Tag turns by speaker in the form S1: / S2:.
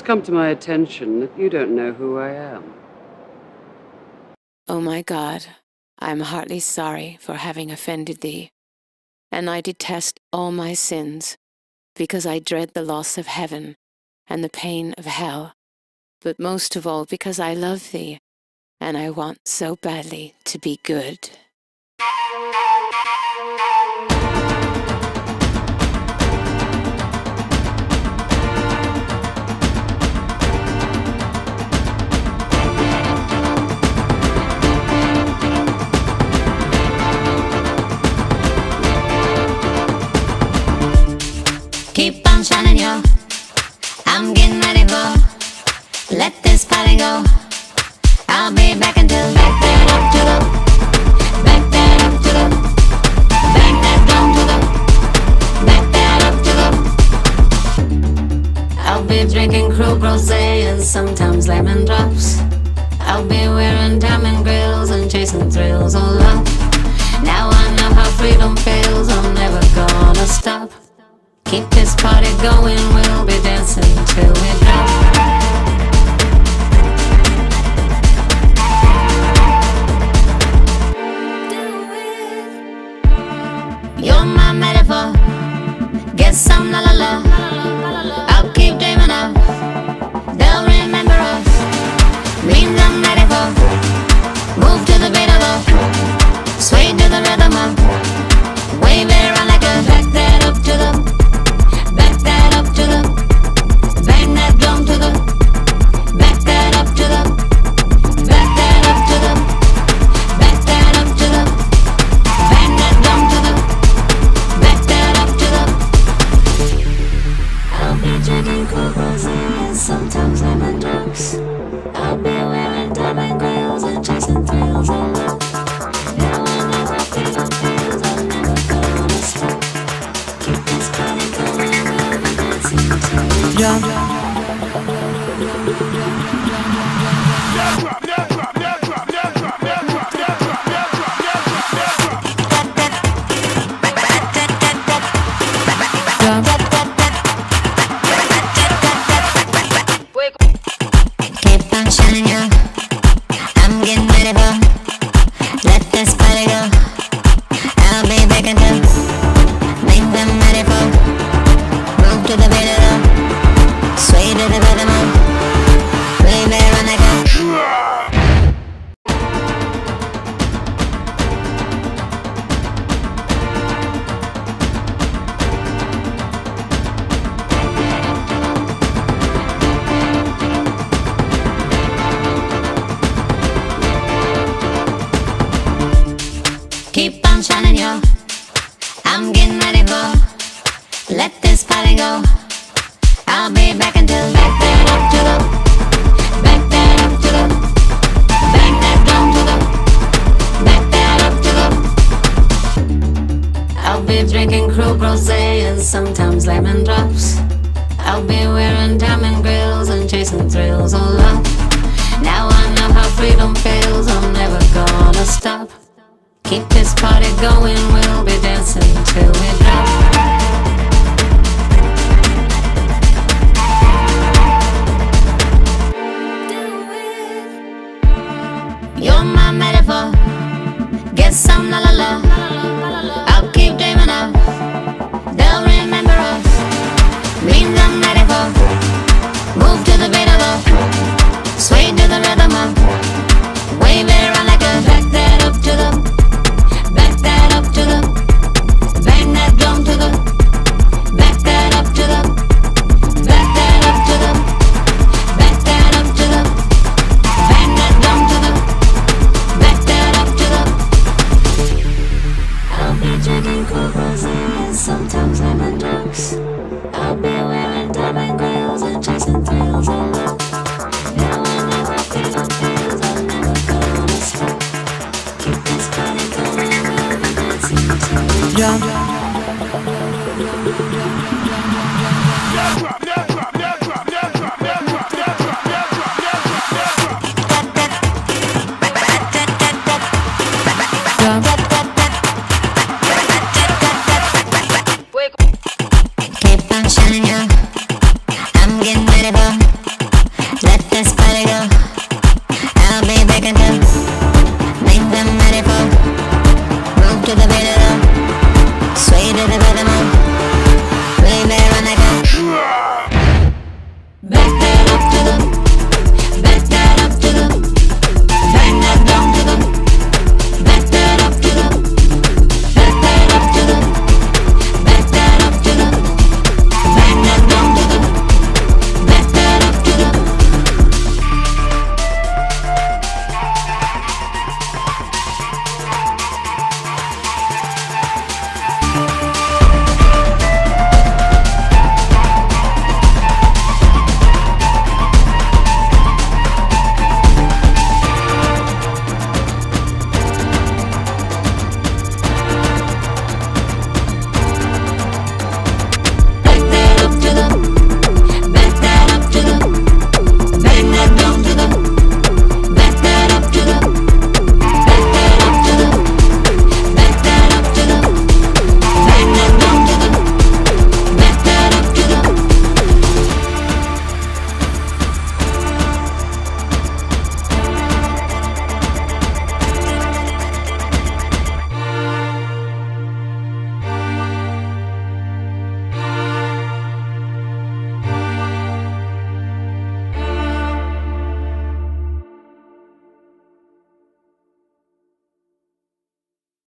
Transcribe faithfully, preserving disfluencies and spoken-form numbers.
S1: come to my attention that you don't know who I am.
S2: O my God, I am heartily sorry for having offended thee, and I detest all my sins, because I dread the loss of heaven and the pain of hell, but most of all because I love thee, and I want so badly to be good.
S3: Keep on shining, yo. I'm getting ready for. Let this party go. I'll be back until back that up to the, back that up to the, back that down to the, back that up to the. I'll be drinking Krug Rosé and sometimes lemon drops. I'll be wearing diamond grills and chasing thrills all up. Now I know how freedom feels. I'm never gonna stop. Keep this party going, we'll be dancing till we drop. You're my metaphor, get some la la la. I'll keep dreaming of, they'll remember us. Means I'm ready for, move to the beat of the, sway to the rhythm of, wave it around like a back that up to the, to the, bang that drum to the, back that up to the, back that up to the, back that up to the, bang that drum to the, back that up to the. I'll be drinking Krug Rosé and sometimes lemon drops. I'll be wearing diamond grills and chasing thrills all up. Now I know how freedom feels, I'm never gonna stop. Keep this party going. Jump. Keep on shining, yo. I'm getting ready for. Let this party go. I'll be back until make them ready for. Move to the beat of the, sway to the rhythm of, wave it around like a. Keep on shining, yo. I'm getting ready for. Let this party go. I'll be back until back that up to the, back that up to the, bang that drum to the, back that up to the. I'll be drinking Krug Rosé and sometimes lemon drops. I'll be wearing diamond grills and chasing thrills all up. Now I know how freedom feels. I'm never gonna stop. Keep this party going, we'll be dancing till we drop. You're my metaphor, get some la la la. I'll keep dreaming of, they'll remember us. Means I'm ready for, move to the beat of the, sway to the rhythm of, wave it around like a back that up to the, back that up to the, bang that drum to the, back that up to the, back that up to the, back that up to the, bang that drum to the, back that up to the. I'll be drinking Krug Rosé and sometimes lemon drops. I'll be wearing diamond grills and chasing thrills all up. Now I know how freedom feels, I'm never gonna stop. Keep this party going, we'll be dancing till we drop. Keep on shining, yo. I'm getting ready for. to the rhythm, sway to the rhythm.